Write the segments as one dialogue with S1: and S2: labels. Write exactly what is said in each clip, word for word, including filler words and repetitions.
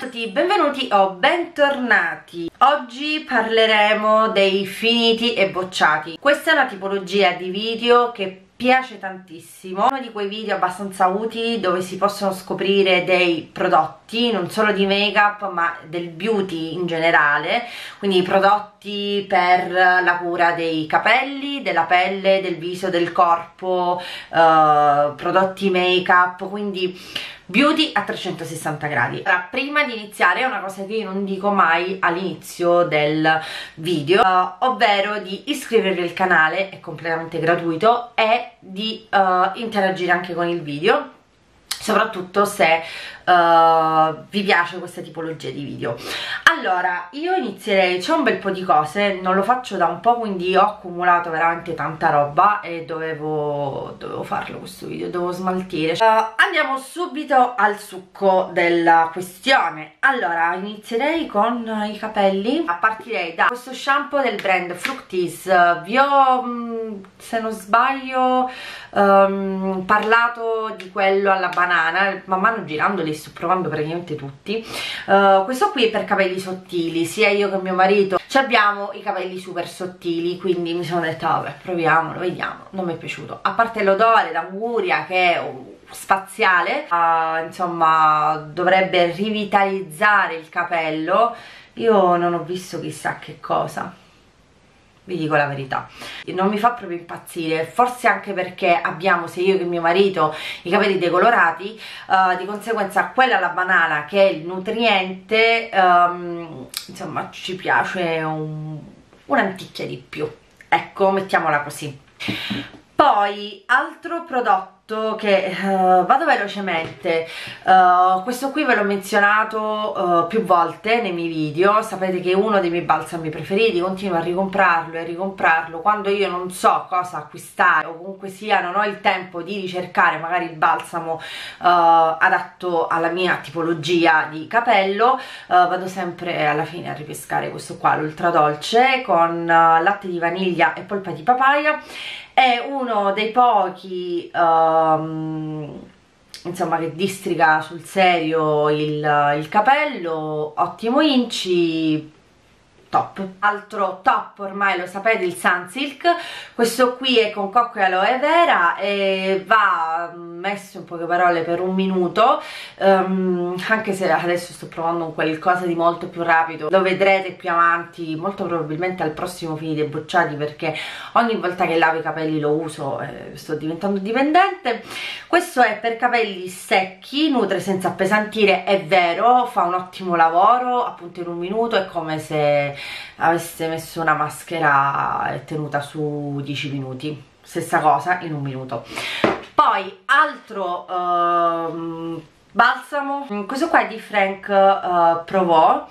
S1: tutti, benvenuti o bentornati. Oggi parleremo dei finiti e bocciati. Questa è una tipologia di video che piace tantissimo, uno di quei video abbastanza utili dove si possono scoprire dei prodotti non solo di make up ma del beauty in generale, quindi prodotti per la cura dei capelli, della pelle, del viso, del corpo, eh, prodotti make up, quindi beauty a trecentosessanta gradi. Allora, prima di iniziare, è una cosa che io non dico mai all'inizio del video, uh, ovvero di iscrivervi al canale, è completamente gratuito, e di uh, interagire anche con il video, soprattutto se uh, vi piace questa tipologia di video. Allora, io inizierei, c'è un bel po' di cose, non lo faccio da un po', quindi ho accumulato veramente tanta roba e dovevo, dovevo farlo questo video, dovevo smaltire. Uh, andiamo subito al succo della questione. Allora, inizierei con i capelli, partirei da questo shampoo del brand Fructis. Vi ho, mh, se non sbaglio, um, parlato di quello alla banana, man mano girando li sto provando praticamente tutti. Uh, questo qui è per capelli sottili, sia io che mio marito ci abbiamo i capelli super sottili, quindi mi sono detta vabbè, proviamolo, vediamo. Non mi è piaciuto, a parte l'odore d'anguria che è spaziale, uh, insomma dovrebbe rivitalizzare il capello, io non ho visto chissà che cosa, vi dico la verità, non mi fa proprio impazzire, forse anche perché abbiamo, sia io che mio marito, i capelli decolorati, uh, di conseguenza quella alla banana, che è il nutriente, um, insomma ci piace un, un'anticchia di più, ecco, mettiamola così. Poi altro prodotto che uh, vado velocemente, uh, questo qui ve l'ho menzionato uh, più volte nei miei video, sapete che è uno dei miei balsami preferiti, continuo a ricomprarlo e ricomprarlo quando io non so cosa acquistare o comunque sia non ho il tempo di ricercare magari il balsamo uh, adatto alla mia tipologia di capello. Uh, vado sempre alla fine a ripescare questo qua, l'ultra dolce con uh, latte di vaniglia e polpa di papaya. È uno dei pochi um, insomma che distriga sul serio il, il capello, ottimo inci, top. Altro top, ormai lo sapete, il Sunsilk. Questo qui è con cocco e aloe vera e va messo in poche parole per un minuto, um, anche se adesso sto provando un qualcosa di molto più rapido, lo vedrete più avanti, molto probabilmente al prossimo finiti e bocciati, perché ogni volta che lavo i capelli lo uso, eh, sto diventando dipendente. Questo è per capelli secchi, nutre senza appesantire, è vero, fa un ottimo lavoro, appunto in un minuto è come se aveste messo una maschera e tenuta su dieci minuti, stessa cosa in un minuto. Poi altro uh, balsamo, questo qua è di Frank uh, Provo,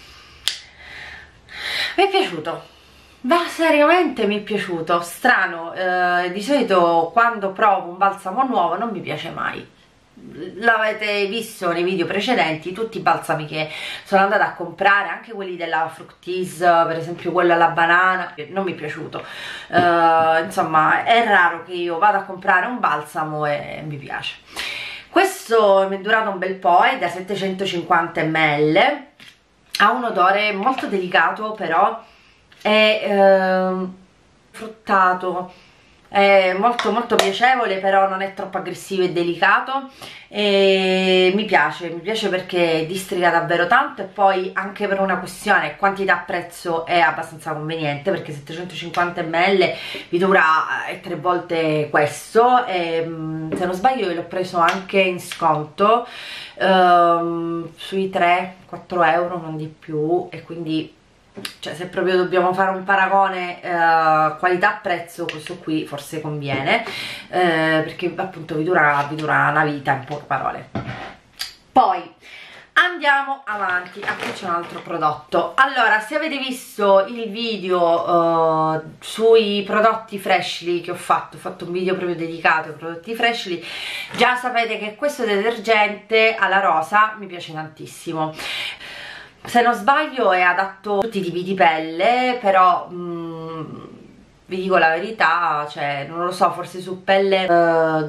S1: mi è piaciuto, ma seriamente mi è piaciuto, strano, uh, di solito quando provo un balsamo nuovo non mi piace mai. L'avete visto nei video precedenti, tutti i balsami che sono andata a comprare, anche quelli della Fructis, per esempio quello alla banana, non mi è piaciuto. Uh, insomma, è raro che io vada a comprare un balsamo e mi piace. Questo mi è durato un bel po', è da settecentocinquanta millilitri, ha un odore molto delicato, però è uh, fruttato, è molto molto piacevole, però non è troppo aggressivo e delicato, e mi piace, mi piace perché distriga davvero tanto, e poi anche per una questione quantità-prezzo è abbastanza conveniente, perché settecentocinquanta millilitri vi dura eh, tre volte questo, e se non sbaglio l'ho preso anche in sconto ehm, sui tre quattro euro, non di più, e quindi, cioè, se proprio dobbiamo fare un paragone eh, qualità-prezzo, questo qui forse conviene, eh, perché appunto vi dura, vi dura una vita, in poche parole. Poi andiamo avanti, ah, qui c'è un altro prodotto. Allora, se avete visto il video uh, sui prodotti Freshly che ho fatto, ho fatto un video proprio dedicato ai prodotti Freshly, già sapete che questo detergente alla rosa mi piace tantissimo. Se non sbaglio è adatto a tutti i tipi di pelle, però mh, vi dico la verità, cioè non lo so, forse su pelle uh, grassa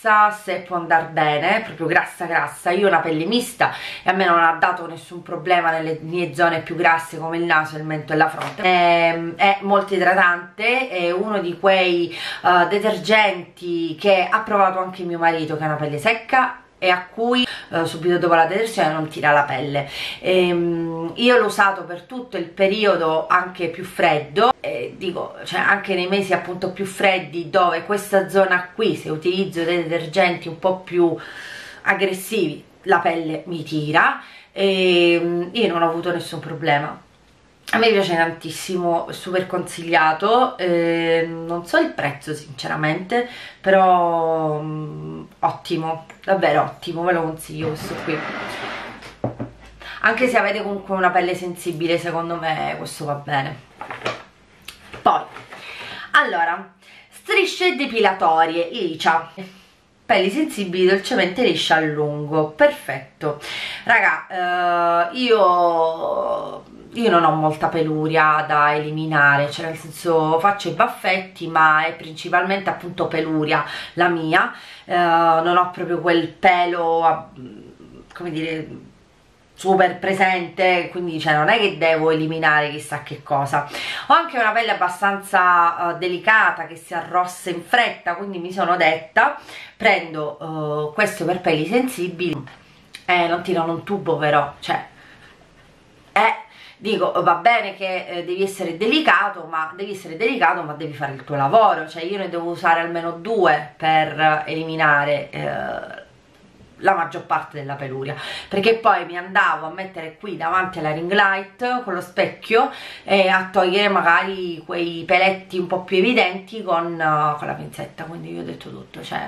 S1: grassa, se può andare bene, proprio grassa grassa. Io ho una pelle mista e a me non ha dato nessun problema nelle mie zone più grasse come il naso, il mento e la fronte. È, è molto idratante, è uno di quei uh, detergenti che ha provato anche mio marito, che ha una pelle secca e a cui eh, subito dopo la detersione non tira la pelle. Ehm, io l'ho usato per tutto il periodo anche più freddo, e dico, cioè anche nei mesi appunto più freddi, dove questa zona qui, se utilizzo dei detergenti un po' più aggressivi, la pelle mi tira, e io non ho avuto nessun problema. A me piace tantissimo, super consigliato, eh, non so il prezzo sinceramente, però mm, ottimo, davvero ottimo, ve lo consiglio questo qui. Anche se avete comunque una pelle sensibile, secondo me questo va bene. Poi, allora, strisce depilatorie Licia. Pelli sensibili dolcemente liscia a lungo, perfetto. Raga, eh, io... io non ho molta peluria da eliminare, cioè nel senso faccio i baffetti, ma è principalmente appunto peluria la mia, eh, non ho proprio quel pelo, come dire, super presente, quindi cioè non è che devo eliminare chissà che cosa. Ho anche una pelle abbastanza uh, delicata che si arrossa in fretta, quindi mi sono detta prendo uh, questo per pelli sensibili, eh, non tirano un tubo però, cioè è... dico, va bene che eh, devi essere delicato, ma devi essere delicato, ma devi fare il tuo lavoro, cioè io ne devo usare almeno due per eliminare eh, la maggior parte della peluria, perché poi mi andavo a mettere qui davanti alla ring light con lo specchio e a togliere magari quei peletti un po' più evidenti con, uh, con la pinzetta, quindi io ho detto tutto, cioè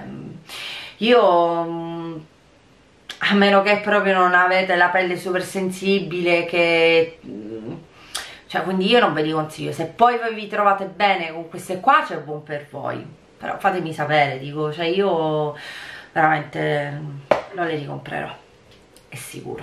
S1: io... a meno che proprio non avete la pelle super sensibile, che cioè, quindi io non ve li consiglio. Se poi voi vi trovate bene con queste qua, c'è buon per voi, però fatemi sapere, dico, cioè io veramente non le ricomprerò, è sicuro.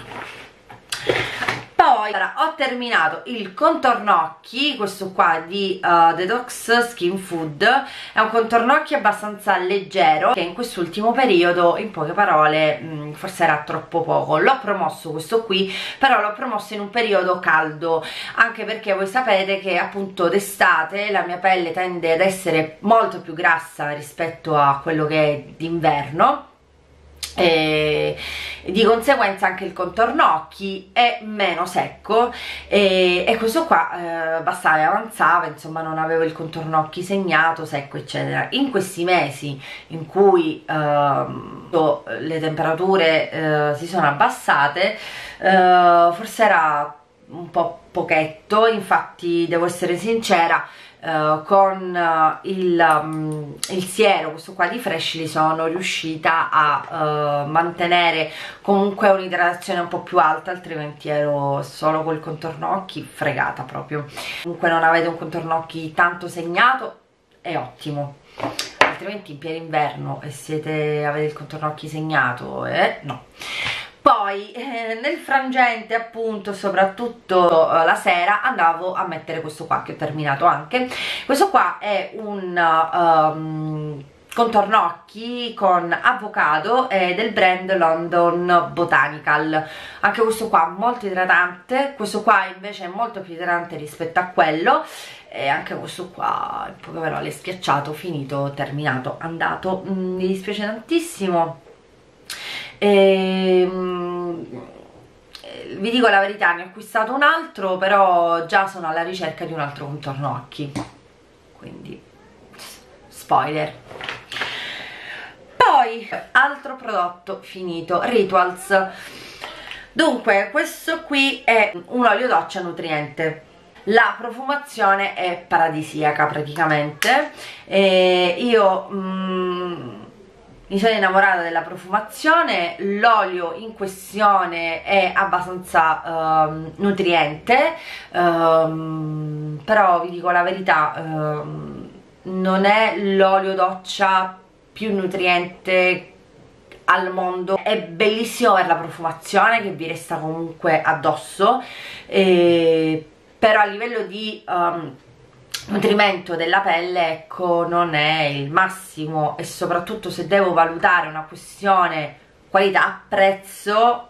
S1: Poi allora, ho terminato il contorno occhi, questo qua di uh, Detox Skin Food. È un contorno occhi abbastanza leggero, che in quest'ultimo periodo, in poche parole, mh, forse era troppo poco. L'ho promosso questo qui, però l'ho promosso in un periodo caldo, anche perché voi sapete che appunto d'estate la mia pelle tende ad essere molto più grassa rispetto a quello che è d'inverno, e di conseguenza anche il contorno occhi è meno secco, e, e questo qua eh, bastava e avanzava, insomma non avevo il contorno occhi segnato, secco eccetera. In questi mesi in cui eh, le temperature eh, si sono abbassate, eh, forse era un po' pochetto, infatti devo essere sincera, Uh, con uh, il, um, il siero, questo qua di Freshly, sono riuscita a uh, mantenere comunque un'idratazione un po' più alta, altrimenti ero solo col contorno occhi fregata proprio. Comunque non avete un contorno occhi tanto segnato, è ottimo, altrimenti in pieno inverno e siete, avete il contorno occhi segnato, eh, no. Poi eh, nel frangente, appunto, soprattutto eh, la sera, andavo a mettere questo qua che ho terminato anche. Questo qua è un um, contorno occhi con avocado, eh, del brand London Botanical. Anche questo qua molto idratante, questo qua invece è molto più idratante rispetto a quello, e anche questo qua in poche parole schiacciato, finito, terminato, andato. Mm, mi dispiace tantissimo. E, vi dico la verità, ne ho acquistato un altro, però già sono alla ricerca di un altro contorno occhi, quindi spoiler. Poi altro prodotto finito, Rituals. Dunque questo qui è un olio doccia nutriente. La profumazione è paradisiaca praticamente, e io mm, mi sono innamorata della profumazione. L'olio in questione è abbastanza um, nutriente, um, però vi dico la verità, um, non è l'olio doccia più nutriente al mondo. È bellissimo per la profumazione, che vi resta comunque addosso, e, però a livello di um, nutrimento della pelle, ecco, non è il massimo, e soprattutto se devo valutare una questione qualità-prezzo,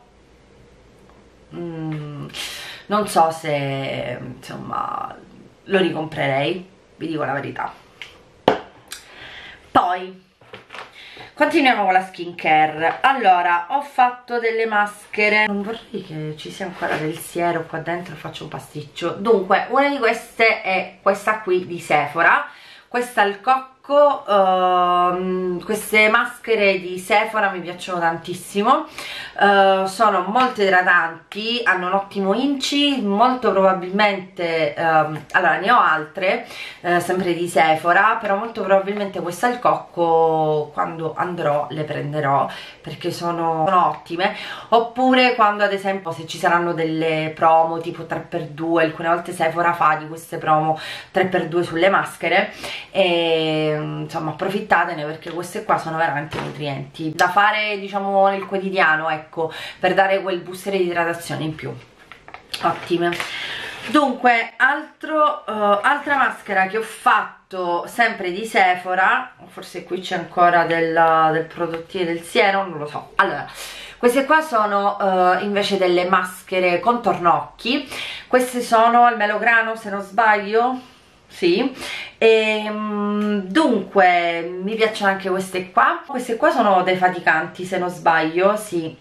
S1: mm, non so se insomma lo ricomprerei, vi dico la verità. Poi continuiamo con la skincare. Allora, ho fatto delle maschere, non vorrei che ci sia ancora del siero qua dentro, faccio un pasticcio. Dunque, una di queste è questa qui di Sephora, questa al cocco. Uh, queste maschere di Sephora mi piacciono tantissimo, uh, sono molto idratanti, hanno un ottimo inci, molto probabilmente uh, allora ne ho altre uh, sempre di Sephora, però molto probabilmente questa al cocco quando andrò le prenderò, perché sono, sono ottime. Oppure quando ad esempio se ci saranno delle promo tipo tre per due, alcune volte Sephora fa di queste promo tre per due sulle maschere, e insomma approfittatene, perché queste qua sono veramente nutrienti da fare, diciamo, nel quotidiano, ecco, per dare quel booster di idratazione in più. Ottime. Dunque, altro, uh, altra maschera che ho fatto sempre di Sephora, forse qui c'è ancora del, del prodottino del siero, non lo so. Allora, queste qua sono uh, invece delle maschere contorno occhi, queste sono al melograno se non sbaglio. Sì, e, dunque mi piacciono anche queste qua. Queste qua sono defaticanti se non sbaglio, sì,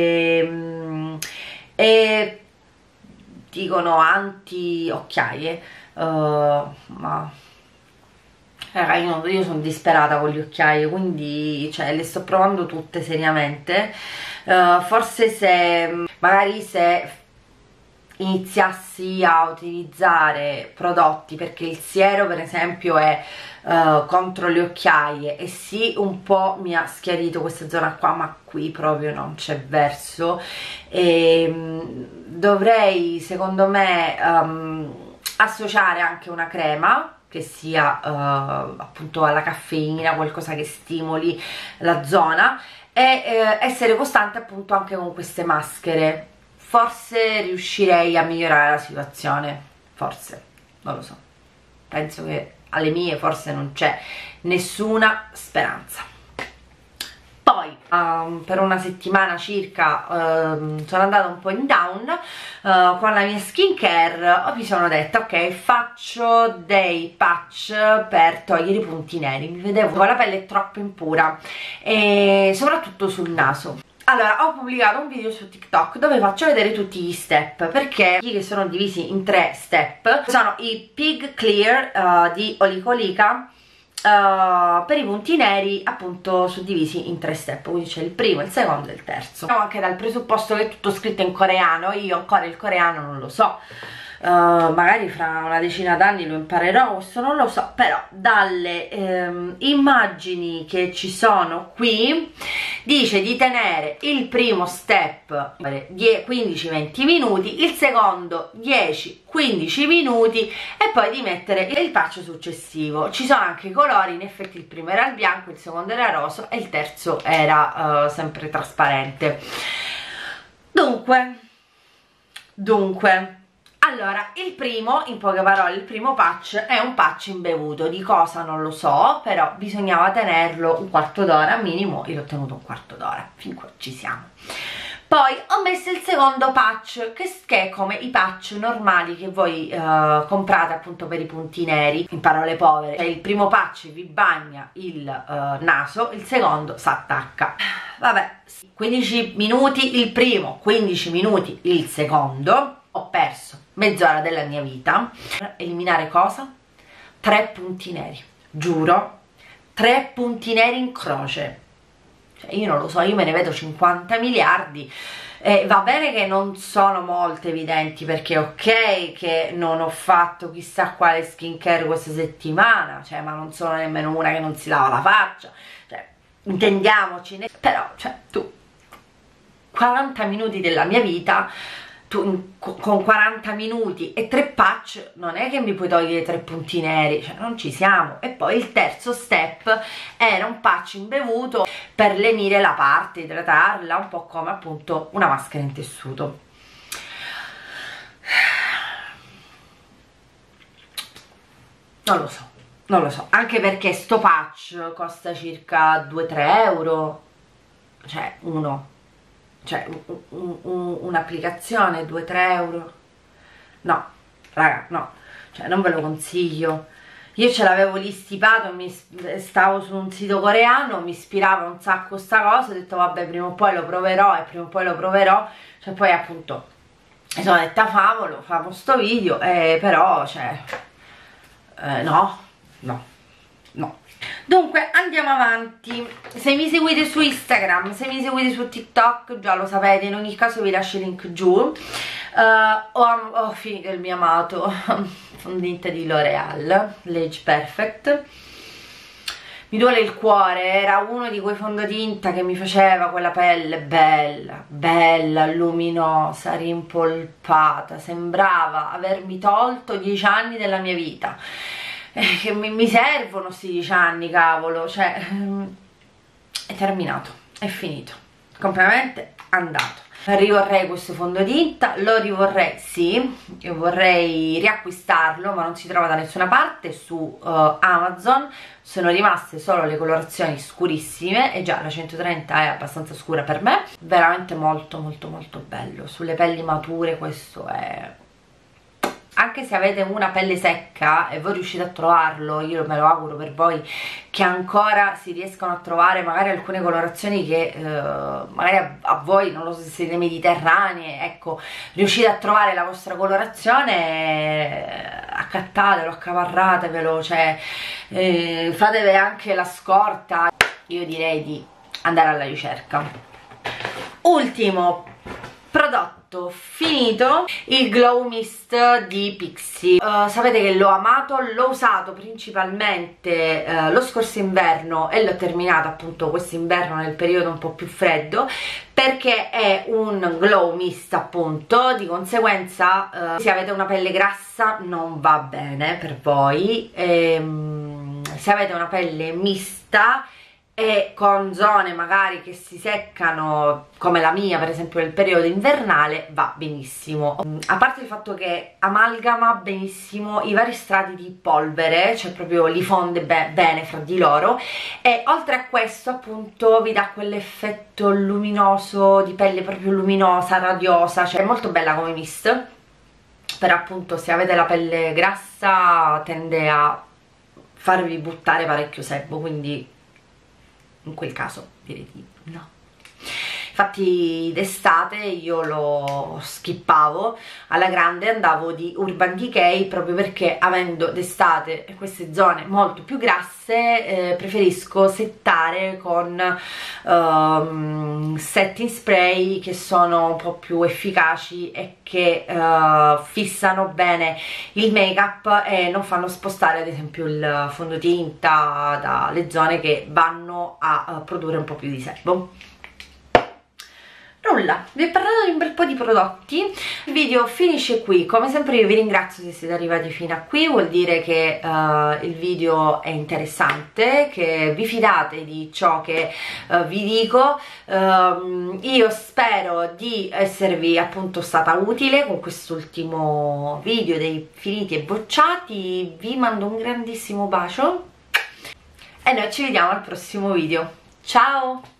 S1: e, e dicono anti occhiaie, uh, ma raga, io, io sono disperata con le occhiaie, quindi cioè, le sto provando tutte seriamente. Uh, forse se magari se iniziassi a utilizzare prodotti, perché il siero per esempio è uh, contro le occhiaie, e sì, un po' mi ha schiarito questa zona qua, ma qui proprio non c'è verso, e um, dovrei secondo me um, associare anche una crema che sia uh, appunto alla caffeina, qualcosa che stimoli la zona, e uh, essere costante appunto anche con queste maschere. Forse riuscirei a migliorare la situazione, forse, non lo so, penso che alle mie forse non c'è nessuna speranza. Poi um, per una settimana circa um, sono andata un po' in down uh, con la mia skincare, mi sono detta ok, faccio dei patch per togliere i punti neri, mi vedevo con la pelle troppo impura, e soprattutto sul naso. Allora, ho pubblicato un video su TikTok dove faccio vedere tutti gli step, perché che sono divisi in tre step. Sono i Pig Clear uh, di Olicolica, uh, per i punti neri appunto suddivisi in tre step, quindi c'è il primo, il secondo e il terzo. Andiamo anche dal presupposto che è tutto scritto in coreano, io ancora il coreano non lo so. Uh, magari fra una decina d'anni lo imparerò, questo non lo so, però dalle ehm, immagini che ci sono qui dice di tenere il primo step quindici venti minuti, il secondo dieci quindici minuti, e poi di mettere il patch successivo. Ci sono anche i colori, in effetti il primo era il bianco, il secondo era rosa e il terzo era uh, sempre trasparente. Dunque dunque allora, il primo, in poche parole, il primo patch è un patch imbevuto, di cosa non lo so, però bisognava tenerlo un quarto d'ora minimo, io l'ho tenuto un quarto d'ora, fin qua ci siamo. Poi ho messo il secondo patch, che, che è come i patch normali che voi uh, comprate appunto per i punti neri, in parole povere. Cioè, il primo patch vi bagna il uh, naso, il secondo si attacca. Vabbè, quindici minuti il primo, quindici minuti il secondo. Ho perso mezz'ora della mia vita. Eliminare cosa? Tre punti neri, giuro, tre punti neri in croce. Cioè, io non lo so, io me ne vedo cinquanta miliardi. Eh, va bene che non sono molto evidenti, perché ok che non ho fatto chissà quale skincare questa settimana, cioè, ma non sono nemmeno una che non si lava la faccia, cioè, intendiamoci, però cioè, tu quaranta minuti della mia vita, tu con quaranta minuti e tre patch non è che mi puoi togliere tre punti neri, cioè non ci siamo. E poi il terzo step era un patch imbevuto per lenire la parte, idratarla, un po' come appunto una maschera in tessuto. non lo so, non lo so, anche perché sto patch costa circa due tre euro, cioè uno, cioè un'applicazione due tre euro, no raga, no, cioè non ve lo consiglio. Io ce l'avevo lì stipato, mi, stavo su un sito coreano, mi ispirava un sacco sta cosa, ho detto vabbè prima o poi lo proverò e prima o poi lo proverò, cioè poi appunto mi sono detta favolo, famo sto video, eh, però cioè eh, no, no, no. Dunque andiamo avanti. Se mi seguite su Instagram, se mi seguite su TikTok già lo sapete, in ogni caso vi lascio il link giù. uh, ho, ho finito il mio amato fondente di L'Oreal, l'Age Perfect. Mi duole il cuore, era uno di quei fondotinta che mi faceva quella pelle bella, bella, luminosa, rimpolpata, sembrava avermi tolto dieci anni della mia vita. Eh, che mi, mi servono sti dieci anni, cavolo, cioè è terminato, è finito, completamente andato. Rivorrei questo fondotinta, lo rivorrei, sì, io vorrei riacquistarlo ma non si trova da nessuna parte. Su uh, Amazon sono rimaste solo le colorazioni scurissime e già la centotrenta è abbastanza scura per me, veramente molto molto molto bello. Sulle pelli mature questo è... Anche se avete una pelle secca e voi riuscite a trovarlo, io me lo auguro per voi che ancora si riescano a trovare magari alcune colorazioni che eh, magari a, a voi, non lo so se siete mediterranee, ecco, riuscite a trovare la vostra colorazione, eh, accattatelo, accaparratevelo, cioè eh, fatevi anche la scorta. Io direi di andare alla ricerca. Ultimo prodotto finito, il Glow Mist di Pixi. Uh, sapete che l'ho amato, l'ho usato principalmente uh, lo scorso inverno e l'ho terminato appunto quest'inverno nel periodo un po' più freddo, perché è un Glow Mist appunto, di conseguenza uh, se avete una pelle grassa non va bene per voi, e, um, se avete una pelle mista e con zone magari che si seccano come la mia per esempio nel periodo invernale va benissimo. A parte il fatto che amalgama benissimo i vari strati di polvere, cioè proprio li fonde be bene fra di loro, e oltre a questo appunto vi dà quell'effetto luminoso di pelle proprio luminosa, radiosa, cioè è molto bella come mist. Però appunto se avete la pelle grassa tende a farvi buttare parecchio sebo, quindi in quel caso direi di no. Infatti d'estate io lo skippavo alla grande, andavo di Urban Decay proprio perché avendo d'estate queste zone molto più grasse eh, preferisco settare con um, setting spray che sono un po' più efficaci e che uh, fissano bene il make up e non fanno spostare ad esempio il fondotinta dalle zone che vanno a uh, produrre un po' più di sebo. Nulla, vi ho parlato di un bel po' di prodotti, il video finisce qui. Come sempre io vi ringrazio se siete arrivati fino a qui, vuol dire che uh, il video è interessante, che vi fidate di ciò che uh, vi dico. Uh, io spero di esservi appunto stata utile con quest'ultimo video dei finiti e bocciati. Vi mando un grandissimo bacio e noi ci vediamo al prossimo video. Ciao!